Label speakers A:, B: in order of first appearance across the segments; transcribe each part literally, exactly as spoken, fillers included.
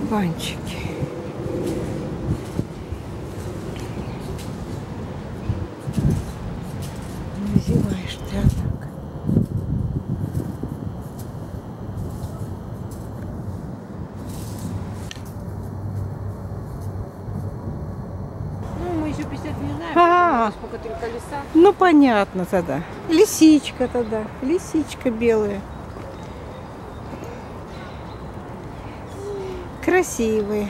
A: Кабанчики. Называешь ты, а так.
B: Ну, мы еще пятьдесят не знаем,
A: А,
B: сколько три колеса.
A: ну понятно тогда. Лисичка тогда. Лисичка белая. Красивые.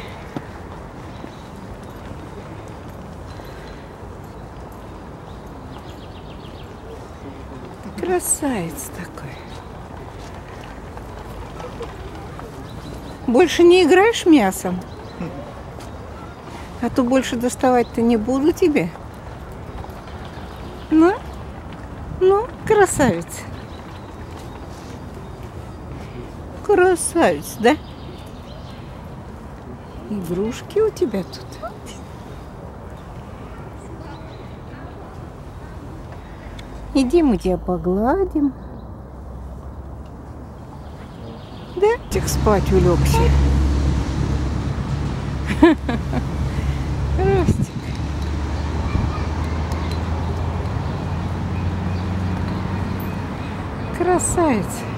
A: Красавец такой. Больше не играешь мясом? А то больше доставать-то не буду тебе. Ну, ну, красавец. Красавец, да? Игрушки у тебя тут. Иди, мы тебя погладим. Да? Тих спать улегся. Ростик. Красавец.